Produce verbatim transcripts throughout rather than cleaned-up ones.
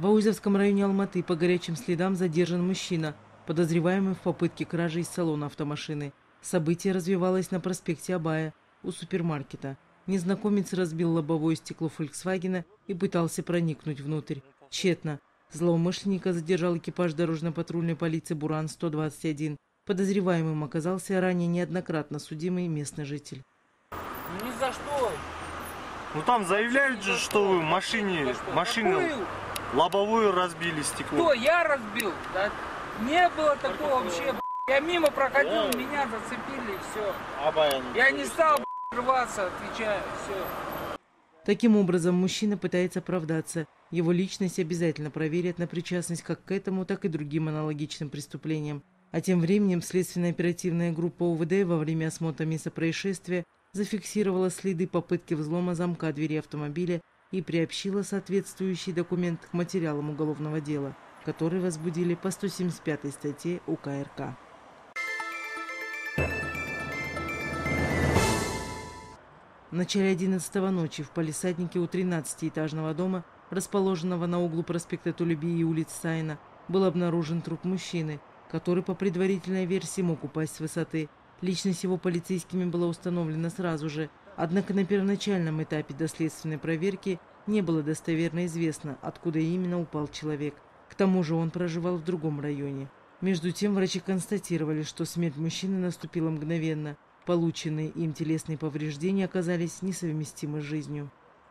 В Ауизовском районе Алматы по горячим следам задержан мужчина, подозреваемый в попытке кражи из салона автомашины. Событие развивалось на проспекте Абая у супермаркета. Незнакомец разбил лобовое стекло «Фольксвагена» и пытался проникнуть внутрь. Тщетно. Злоумышленника задержал экипаж дорожно-патрульной полиции «Буран сто двадцать один». Подозреваемым оказался ранее неоднократно судимый местный житель. Ни за что. Ну там заявляют же, что вы в машине, машину лобовую разбили стекло. Кто? Я разбил? Да? Не было такого вообще. Я мимо проходил, меня зацепили и все. Я не стал рваться, отвечаю, все. Таким образом, мужчина пытается оправдаться. Его личность обязательно проверят на причастность как к этому, так и другим аналогичным преступлениям. А тем временем следственная оперативная группа УВД во время осмотра места происшествия зафиксировала следы попытки взлома замка двери автомобиля и приобщила соответствующий документ к материалам уголовного дела, которые возбудили по сто семьдесят пятой статье УК РК. В начале одиннадцатого ночи в палисаднике у тринадцатиэтажного дома, расположенного на углу проспекта Тулеби и улицы Сайна, был обнаружен труп мужчины, который по предварительной версии мог упасть с высоты. Личность его полицейскими была установлена сразу же, однако на первоначальном этапе доследственной проверки не было достоверно известно, откуда именно упал человек. К тому же он проживал в другом районе. Между тем врачи констатировали, что смерть мужчины наступила мгновенно. Полученные им телесные повреждения оказались несовместимы с жизнью.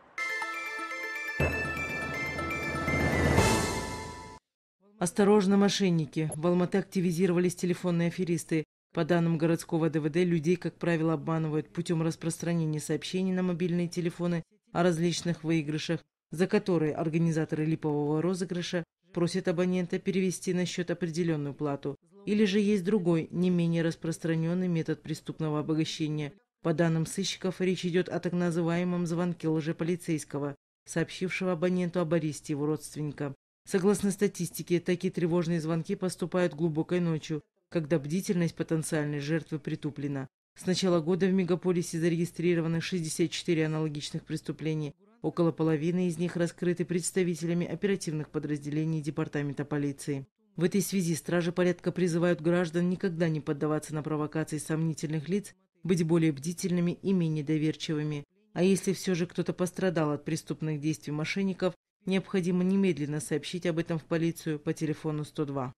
Осторожно, мошенники! В Алматы активизировались телефонные аферисты. По данным городского ДВД, людей, как правило, обманывают путем распространения сообщений на мобильные телефоны о различных выигрышах, за которые организаторы липового розыгрыша просят абонента перевести на счет определенную плату. Или же есть другой, не менее распространенный метод преступного обогащения. По данным сыщиков, речь идет о так называемом звонке лжеполицейского, сообщившего абоненту об аресте его родственника. Согласно статистике, такие тревожные звонки поступают глубокой ночью, когда бдительность потенциальной жертвы притуплена. С начала года в мегаполисе зарегистрировано шестьдесят четыре аналогичных преступлений. Около половины из них раскрыты представителями оперативных подразделений департамента полиции. В этой связи стражи порядка призывают граждан никогда не поддаваться на провокации сомнительных лиц, быть более бдительными и менее доверчивыми. А если все же кто-то пострадал от преступных действий мошенников, необходимо немедленно сообщить об этом в полицию по телефону сто два.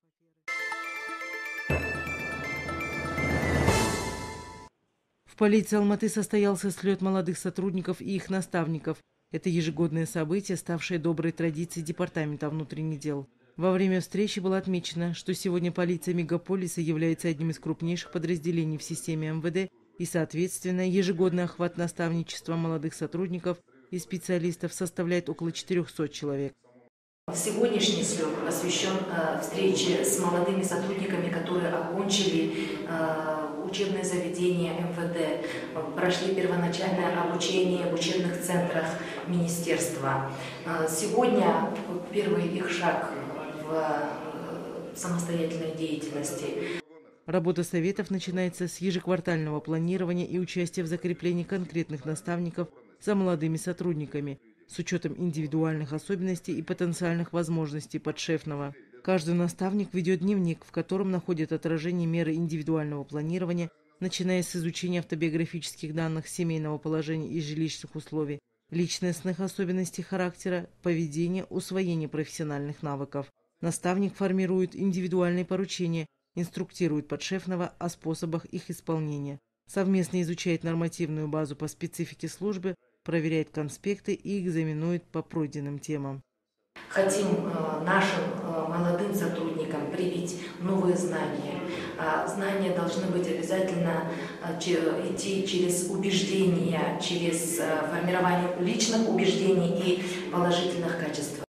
В полиции Алматы состоялся слет молодых сотрудников и их наставников. Это ежегодное событие, ставшее доброй традицией Департамента внутренних дел. Во время встречи было отмечено, что сегодня полиция мегаполиса является одним из крупнейших подразделений в системе МВД и, соответственно, ежегодный охват наставничества молодых сотрудников и специалистов составляет около четырёхсот человек. Сегодняшний слет посвящен э, встрече с молодыми сотрудниками, которые окончили э, учебные заведения МВД, прошли первоначальное обучение в учебных центрах министерства. Э, сегодня первый их шаг в э, самостоятельной деятельности. Работа советов начинается с ежеквартального планирования и участия в закреплении конкретных наставников за молодыми сотрудниками, с учетом индивидуальных особенностей и потенциальных возможностей подшефного. Каждый наставник ведет дневник, в котором находят отражение меры индивидуального планирования, начиная с изучения автобиографических данных, семейного положения и жилищных условий, личностных особенностей характера, поведения, усвоения профессиональных навыков. Наставник формирует индивидуальные поручения, инструктирует подшефного о способах их исполнения, совместно изучает нормативную базу по специфике службы, проверяет конспекты и экзаменует по пройденным темам. Хотим э, нашим э, молодым сотрудникам привить новые знания. Э, знания должны быть обязательно э, че, идти через убеждения, через э, формирование личных убеждений и положительных качеств.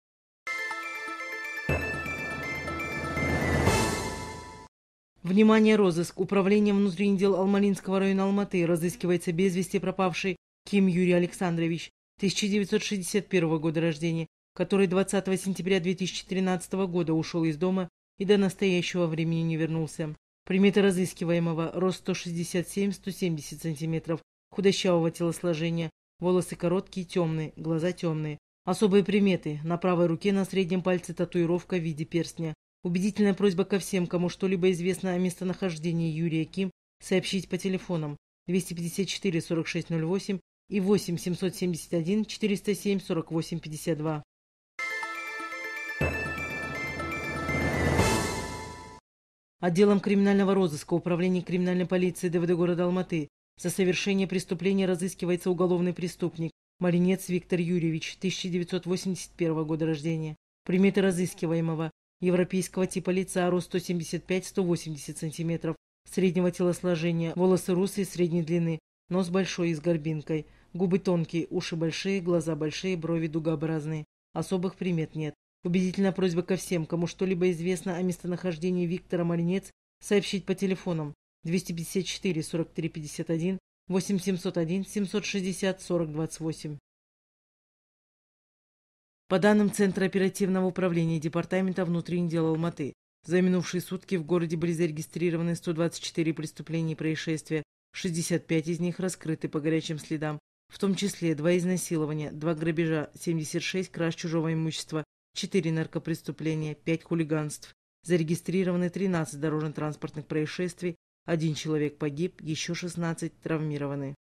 Внимание, розыск. Управлением внутренних дел Алмалинского района Алматы разыскивается без вести пропавший Ким Юрий Александрович, тысяча девятьсот шестьдесят первого года рождения, который двадцатого сентября две тысячи тринадцатого года ушел из дома и до настоящего времени не вернулся. Приметы разыскиваемого: рост сто шестьдесят семь — сто семьдесят сантиметров, худощавого телосложения, волосы короткие, темные, глаза темные, Особые приметы. На правой руке на среднем пальце татуировка в виде перстня. Убедительная просьба ко всем, кому что-либо известно о местонахождении Юрия Ким, сообщить по телефонам двести пятьдесят четыре сорок шесть ноль восемь и восемь семьсот семьдесят один четыреста семь сорок восемь пятьдесят два. Отделом криминального розыска Управления криминальной полиции ДВД города Алматы за совершение преступления разыскивается уголовный преступник Маринец Виктор Юрьевич, тысяча девятьсот восемьдесят первого года рождения. Приметы разыскиваемого: европейского типа лица, рост сто семьдесят пять — сто восемьдесят сантиметров, среднего телосложения, волосы русые средней длины, нос большой и с горбинкой, губы тонкие, уши большие, глаза большие, брови дугообразные. Особых примет нет. Убедительная просьба ко всем, кому что-либо известно о местонахождении Виктора Маринец, сообщить по телефонам двести пятьдесят четыре сорок три пятьдесят один, восемь семьсот один семьсот шестьдесят сорок двадцать восемь. По данным Центра оперативного управления Департамента внутренних дел Алматы, за минувшие сутки в городе были зарегистрированы сто двадцать четыре преступления и происшествия, шестьдесят пять из них раскрыты по горячим следам, в том числе два изнасилования, два грабежа, семьдесят шесть краж чужого имущества, четыре наркопреступления, пять хулиганств. Зарегистрированы тринадцать дорожно-транспортных происшествий, один человек погиб, еще шестнадцать травмированы.